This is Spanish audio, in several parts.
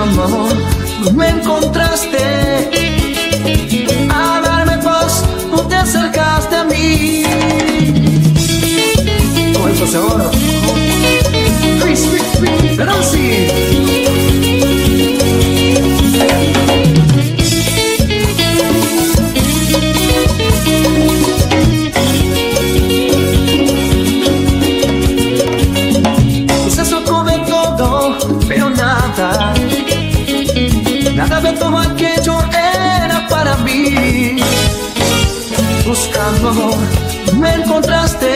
buscando, no me encontraste. A darme paz, no te acercaste a mí. Con eso seguro. Pero sí. Pero nada de todo aquello era para mí. Buscando amor, me encontraste.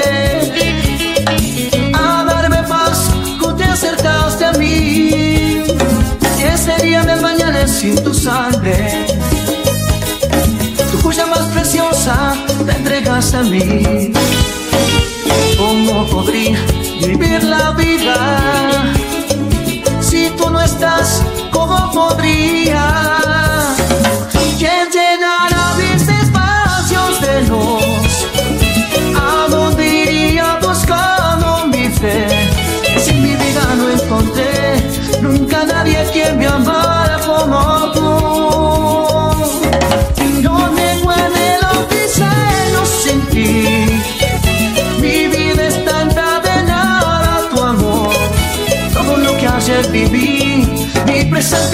A darme paz, tú te acercaste a mí. ¿Qué sería de mañana sin tu sangre? Tu joya más preciosa te entregaste a mí. ¿Cómo podría vivir la vida si tú no estás? ¿Cómo podría? ¿Quién llenará mis espacios de luz? ¿A dónde iría buscando mi fe? Si en mi vida no encontré nunca nadie quien me amara como tú. Yo tengo en el oxígeno sin ti. Mi vida está encadenada a tu amor. Todo lo que ayer viví, mi presente